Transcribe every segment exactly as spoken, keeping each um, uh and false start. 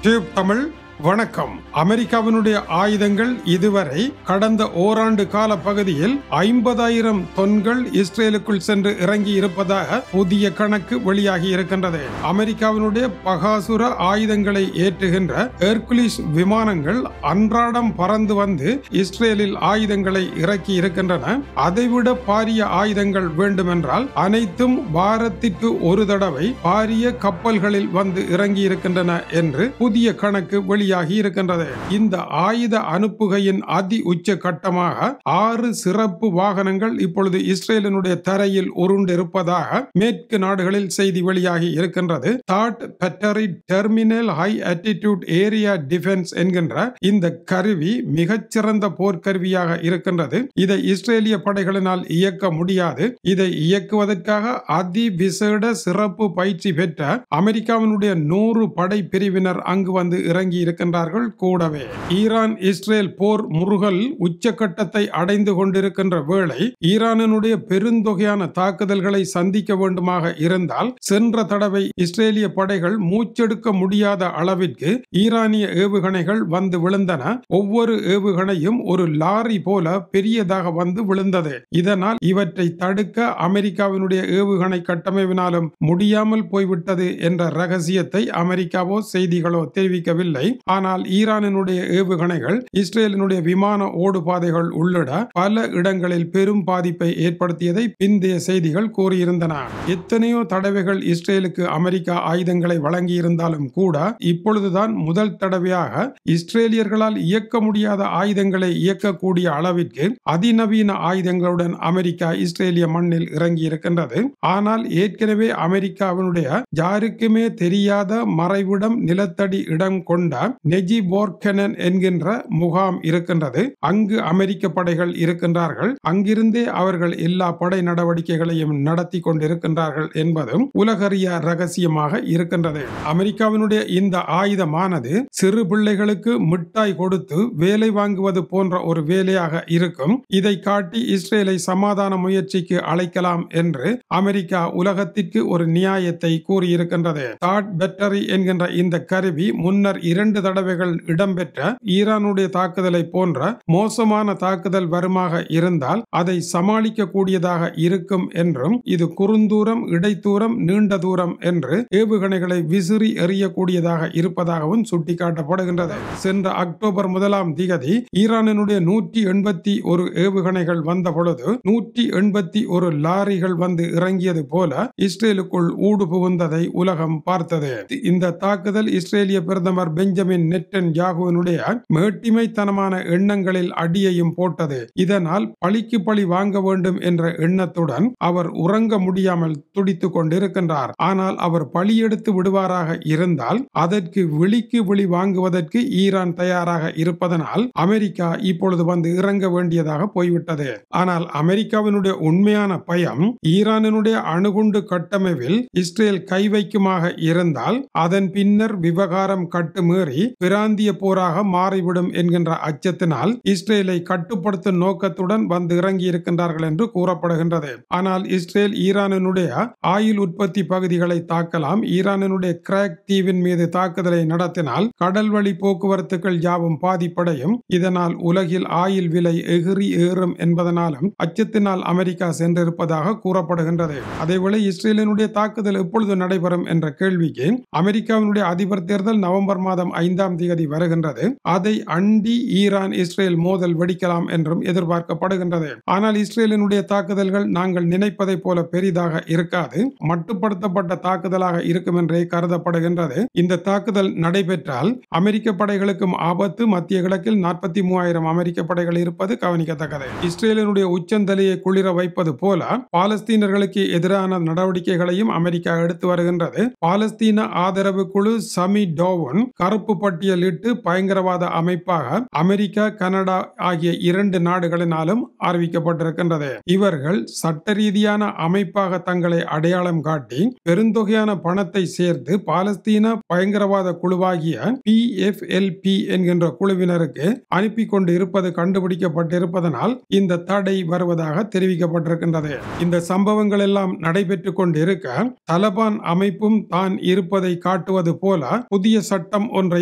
Tubetamil வணக்கம். அமெரிக்காவினுடைய ஆயுதங்கள் இதுவரை கடந்த ஓராண்டு கால பகுதியில் ஐம்பதாயிரம் தொன்கள் இஸ்ரேலுக்குள் சென்று இறங்கி இருப்பதாக புதிய கணக்கு வெளியாகி இருக்கின்றது. அமெரிக்காவினுடைய பகாசுர ஆயுதங்களை ஏற்றுகின்ற ஹெர்குலிஸ் விமானங்கள் அன்றாடம் பறந்து வந்து இஸ்ரேலில் ஆயுதங்களை இறக்கி இருக்கின்றன. அதைவிட பாரிய ஆயுதங்கள் வேண்டுமென்றால் அனைத்தும் வாரத்திற்கு ஒரு தடவை பாரிய கப்பல்களில் வந்து இறங்கி இருக்கின்றன என்று புதிய கணக்கு வெளியாகி இருக்கின்றது. இந்த ஆயுத அனுப்புகையின் அதி உச்ச கட்டமாக ஆறு சிறப்பு வாகனங்கள் இப்பொழுது இஸ்ரேலினுடைய தரையில் உருண்டிருப்பதாக மேற்கு நாடுகளில் செய்தி வெளியாகி இருக்கின்றது. தாட் battery terminal high altitude area defence என்கின்ற இந்த கருவி மிகச்சிறந்த போர்க்கருவியாக இருக்கின்றது. இதை இஸ்ரேலிய படைகளினால் இயக்க முடியாது. இதை இயக்குவதற்காக அதிவிசேட சிறப்பு பயிற்சி பெற்ற அமெரிக்காவினுடைய நூறு படை பிரிவினர் அங்கு வந்து இறங்கி இருக்கின்றார்கள். கூடவே ஈரான் இஸ்ரேல் போர் முறுகல் உச்சகட்டத்தை அடைந்து கொண்டிருக்கின்ற வேளை ஈரானினுடைய பெருந்தொகையான தாக்குதல்களை சந்திக்க வேண்டுமாக இருந்தால் சென்ற தடவை இஸ்ரேலிய படைகள் மூச்செடுக்க முடியாத அளவிற்கு ஈரானிய ஏவுகணைகள் வந்து விழுந்தன. ஒவ்வொரு ஏவுகணையும் ஒரு லாரி போல பெரியதாக வந்து விழுந்தது. இதனால் இவற்றை தடுக்க அமெரிக்காவினுடைய ஏவுகணை கட்டமைப்பினாலும் முடியாமல் போய்விட்டது என்ற ரகசியத்தை அமெரிக்காவோ செய்திகளோ தெரிவிக்கவில்லை. ஆனால் ஈரானினுடைய ஏவுகணைகள் இஸ்ரேலினுடைய விமான ஓடு பாதைகள் உள்ளிட பல இடங்களில் பெரும் பாதிப்பை ஏற்படுத்தியதை பிந்தைய செய்திகள் கூறியிருந்தன. எத்தனையோ தடவைகள் இஸ்ரேலுக்கு அமெரிக்கா ஆயுதங்களை வழங்கி இருந்தாலும் கூட இப்பொழுதுதான் முதல் தடவையாக இஸ்ரேலியர்களால் இயக்க முடியாத ஆயுதங்களை இயக்கக்கூடிய அளவிற்கு அதிநவீன ஆயுதங்களுடன் அமெரிக்கா இஸ்ரேலிய மண்ணில் இறங்கி இருக்கின்றது. ஆனால் ஏற்கனவே அமெரிக்காவினுடைய யாருக்குமே தெரியாத மறைவிடம் நிலத்தடி இடம் கொண்ட நெஜிபோர்கெனன் என்கின்ற முகாம் இருக்கின்றது. அங்கு அமெரிக்க படைகள் இருக்கின்றார்கள். அங்கிருந்தே அவர்கள் எல்லா படை நடவடிக்கைகளையும் நடத்தி கொண்டிருக்கின்றார்கள் என்பதும் உலகறிய ரகசியமாக இருக்கின்றது. அமெரிக்காவினுடைய இந்த ஆயுதமானது சிறு பிள்ளைகளுக்கு மிட்டாய் கொடுத்து வேலை வாங்குவது போன்ற ஒரு வேலையாக இருக்கும். இதை காட்டி இஸ்ரேலை சமாதான முயற்சிக்கு அழைக்கலாம் என்று அமெரிக்கா உலகத்திற்கு ஒரு நியாயத்தை கூறியிருக்கின்றது. தாட் பேட்டரி என்கின்ற இந்த கருவி முன்னர் இரண்டு தடவைகள் இடம்பெற்ற ஈரானுடைய தாக்குதலை போன்ற மோசமான தாக்குதல் வருமாக இருந்தால் அதை சமாளிக்க கூடியதாக இருக்கும் என்றும் இது குறுந்தூரம், இடைத்தூரம், நீண்ட தூரம் என்று ஏவுகணைகளை விசிறி எறியக்கூடியதாக இருப்பதாகவும் சுட்டிக்காட்டப்படுகின்றது. சென்ற அக்டோபர் முதலாம் திகதி ஈரானினுடைய நூற்றி எண்பத்தி ஒரு ஏவுகணைகள் வந்த பொழுது நூற்றி எண்பத்தி ஒரு லாரிகள் வந்து இறங்கியது போல இஸ்ரேலுக்குள் ஊடு புகுந்ததை உலகம் பார்த்தது. இந்த தாக்குதல் இஸ்ரேலிய பிரதமர் பெஞ்சமின் நெட்டன்யாகுவினுடைய மேட்டிமைத்தனமான எண்ணங்களில் அடியையும் போட்டது. இதனால் பழிக்கு பழி வாங்க வேண்டும் என்ற எண்ணத்துடன் அவர் உறங்க முடியாமல் துடித்துக் கொண்டிருக்கின்றார். ஆனால் அவர் பழி எடுத்து விடுவாராக இருந்தால் அதற்கு விழிக்கு விழி வாங்குவதற்கு ஈரான் தயாராக இருப்பதனால் அமெரிக்கா இப்பொழுது வந்து இறங்க வேண்டியதாக போய்விட்டது. ஆனால் அமெரிக்காவினுடைய உண்மையான பயம் ஈரானினுடைய அணுகுண்டு கட்டமைப்பில் இஸ்ரேல் கை வைக்குமாக இருந்தால் அதன் பின்னர் விவகாரம் கட்டுமீறி பிராந்திய போராக மாறிவிடும் என்கின்ற அச்சத்தினால் இஸ்ரேலை கட்டுப்படுத்தும் நோக்கத்துடன் வந்து இறங்கி இருக்கின்றார்கள் என்று கூறப்படுகின்றது. ஆனால் இஸ்ரேல் ஈரானினுடைய ஆயில் உற்பத்தி பகுதிகளை தாக்கலாம். ஈரானினுடைய கிராக் தீவின் மீது தாக்குதலை நடத்தினால் கடல் வழி போக்குவரத்துகள் யாவும் பாதிப்படையும். இதனால் உலகில் ஆயில் விலை எகிரி ஏறும் என்பதனாலும் அச்சத்தினால் அமெரிக்கா சென்றிருப்பதாக கூறப்படுகின்றது. அதேவேளை இஸ்ரேலினுடைய தாக்குதல் எப்பொழுது நடைபெறும் என்ற கேள்விக்கு அமெரிக்காவினுடைய அதிபர் தேர்தல் நவம்பர் மாதம் ஐந்தாம் தேதி வருகின்றது. அதை அண்டி ஈரான் இஸ்ரேல் மோதல் வெடிக்கலாம் என்றும் எதிர்பார்க்கப்படுகின்றது. ஆனால் இஸ்ரேலினுடைய தாக்குதல்கள் நாங்கள் நினைப்பதை போல பெரிதாக இருக்காது. மட்டுப்படுத்தப்பட்ட தாக்குதலாக இருக்கும் என்றே கருதப்படுகின்றது. இந்த தாக்குதல் நடைபெற்றால் அமெரிக்க படைகளுக்கும் ஆபத்து. மத்திய கிழக்கில் நாற்பத்தி மூவாயிரம் அமெரிக்க படைகள் இருப்பது கவனிக்கத்தக்கது. இஸ்ரேலினுடைய உச்சந்தலையை குளிர வைப்பது போல பாலஸ்தீனர்களுக்கு எதிரான நடவடிக்கைகளையும் அமெரிக்கா எடுத்து வருகின்றது. பாலஸ்தீன ஆதரவு குழு சமி டோவன் கருப்பு பட்டியலிட்டு பயங்கரவாத அமைப்பாக அமெரிக்கா, கனடா ஆகிய இரண்டு நாடுகளினாலும் அறிவிக்கப்பட்டிருக்கின்றது. இவர்கள் சட்ட ரீதியான அமைப்பாக தங்களை அடையாளம் காட்டி பெருந்தொகையான பணத்தை சேர்த்து பாலஸ்தீன பயங்கரவாத குழுவாகிய பி எஃப் எல் பி என்கின்ற குழுவினருக்கு அனுப்பி கொண்டு இருப்பது கண்டுபிடிக்கப்பட்டிருப்பதனால் இந்த தடை வருவதாக தெரிவிக்கப்பட்டிருக்கின்றது. இந்த சம்பவங்கள் எல்லாம் நடைபெற்றுக் கொண்டிருக்க தலபான் அமைப்பும் தான் இருப்பதை காட்டுவது போல புதிய சட்டம் ஒன்றை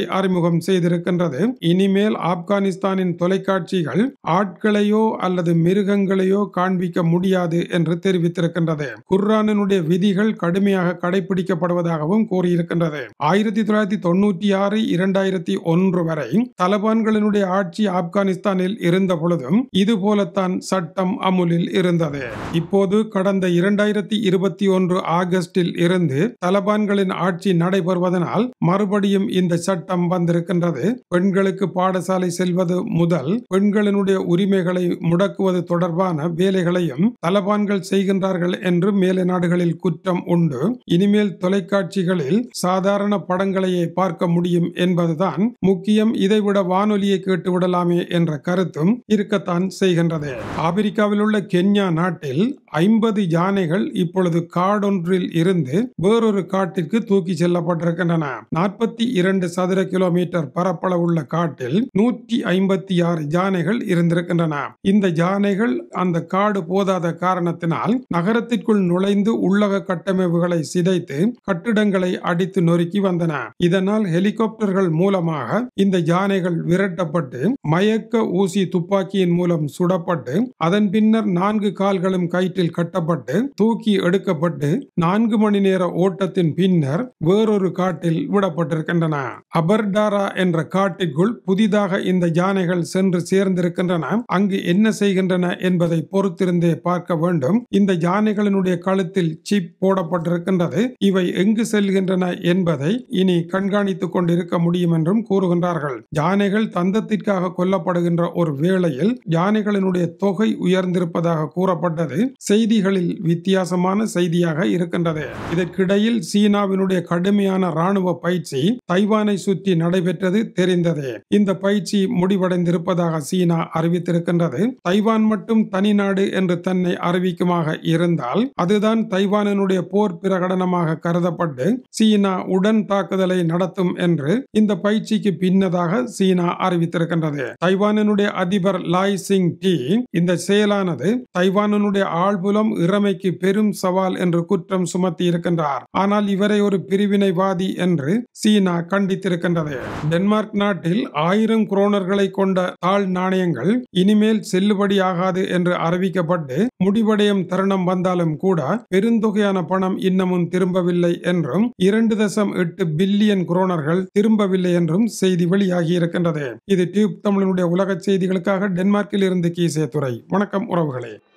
அறிமுகம் செய்திருக்கின்றது. இனிமேல் ஆப்கானிஸ்தானின் தொலைக்காட்சிகள் ஆட்களையோ அல்லது மிருகங்களையோ காண்பிக்க முடியாது என்று தெரிவித்திருக்கின்றது. குர்ஆனினுடைய விதிகள் கடுமையாக கடைபிடிக்கப்படுவதாகவும் கூறியிருக்கின்றது. ஆயிரத்தி தொள்ளாயிரத்தி தொண்ணூற்றி ஆறு இரண்டாயிரத்தி ஒன்று வரை தலிபான்களினுடைய ஆட்சி ஆப்கானிஸ்தானில் இருந்த பொழுதும் இது போலத்தான் சட்டம் அமுலில் இருந்தது. இப்போது கடந்த இரண்டாயிரத்தி இருபத்தி ஒன்று ஆகஸ்டில் இருந்து தலிபான்களின் ஆட்சி நடைபெறுவதனால் மறுபடியும் இந்த சட்டம் வந்திருக்கின்றது. பெண்களுக்கு பாடசாலை செல்வது முதல் பெண்களினுடைய உரிமைகளை முடக்குவது தொடர்பான வேலைகளையும் தலிபான்கள் செய்கின்றார்கள் என்று மேலை நாடுகளில் குற்றம் உண்டு. இனிமேல் தொலைக்காட்சிகளில் சாதாரண படங்களையே பார்க்க முடியும் என்பதுதான் முக்கியம். இதைவிட வானொலியை கேட்டு விடலாமே என்ற கருத்தும் இருக்கத்தான் செய்கின்றது. ஆப்பிரிக்காவில் உள்ள கென்யா நாட்டில் ஐம்பது யானைகள் இப்பொழுது காடொன்றில் இருந்து வேறொரு காட்டிற்கு தூக்கி செல்லப்பட்டிருக்கின்றன. நாற்பத்தி இரண்டு சதுர கிலோமீட்டர் பரப்பளவுள்ள காட்டில் நூற்றி ஐம்பத்தி ஆறு யானைகள் இருந்திருக்கின்றன. இந்த யானைகள் அந்த காடு போதாத காரணத்தினால் நகரத்திற்குள் நுழைந்து உள்ளக கட்டமைப்புகளை சிதைத்து கட்டிடங்களை அடித்து நொறுக்கி வந்தன. இதனால் ஹெலிகாப்டர்கள் மூலமாக இந்த யானைகள் விரட்டப்பட்டு மயக்க ஊசி துப்பாக்கியின் மூலம் சுடப்பட்டு அதன் பின்னர் நான்கு கால்களும் கயிற்றில் கட்டப்பட்டு தூக்கி எடுக்கப்பட்டு நான்கு மணி நேர ஓட்டத்தின் பின்னர் வேறொரு காட்டில் விடப்பட்டிருக்கின்றன. அபர்டாரா என்ற காட்டிற்குள் புதிதாக இந்த யானைகள் சென்று சேர்ந்திருக்கின்றன. அங்கு என்ன செய்கின்றன என்பதை பொறுத்திருந்தே பார்க்க வேண்டும். இந்த யானைகளினுடைய கழுத்தில் சிப் போடப்பட்டிருக்கின்றது. இவை எங்கு செல்கின்றன என்பதை இனி கண்காணித்துக் கொண்டிருக்க முடியும் என்றும் கூறுகின்றார்கள். யானைகள் தந்தத்திற்காக கொல்லப்படுகின்ற ஒரு வேளையில் யானைகளினுடைய தொகை உயர்ந்திருப்பதாக கூறப்பட்டது செய்திகளில் வித்தியாசமான செய்தியாக இருக்கின்றது. இதற்கிடையில் சீனாவினுடைய கடுமையான ராணுவ பயிற்சி தைவானை சுற்றி நடைபெற்றது தெரிந்ததே. இந்த பயிற்சி முடிவடைந்திருப்பதாக சீனா அறிவித்திருக்கின்றது. தைவான் மட்டும் தனி நாடு என்று தன்னை அறிவிக்குமாக இருந்தால் அதுதான் தைவானினுடைய போர் பிரகடனமாக கருதப்பட்டு சீனா உடன் தாக்குதலை நடத்தும் என்று இந்த பயிற்சிக்கு பின்னதாக சீனா அறிவித்திருக்கின்றது. தைவானினுடைய அதிபர் லாய் சிங் டி இந்த செயலானது தைவானினுடைய ஆழ்புலம் இறமைக்கு பெரும் சவால் என்று குற்றம் சுமத்தி இருக்கின்றார். ஆனால் இவரை ஒரு பிரிவினைவாதி என்று சீனா கண்டித்திருக்கின்றது. டென்மார்க் நாட்டில் ஆயிரம் குரோனர்களை கொண்ட தாழ் நாணயங்கள் இனிமேல் செல்லுபடியாகாது என்று அறிவிக்கப்பட்டு முடிவடையும் தருணம் வந்தாலும் கூட பெருந்தொகையான பணம் இன்னமும் திரும்பவில்லை என்றும் இரண்டு தசம் எட்டு பில்லியன் குரோனர்கள் திரும்பவில்லை என்றும் செய்தி வெளியாகி இருக்கின்றது. இது டியூப் தமிழனுடைய உலக செய்திகளுக்காக டென்மார்க்கில் இருந்து கீசே துறை. வணக்கம் உறவுகளே.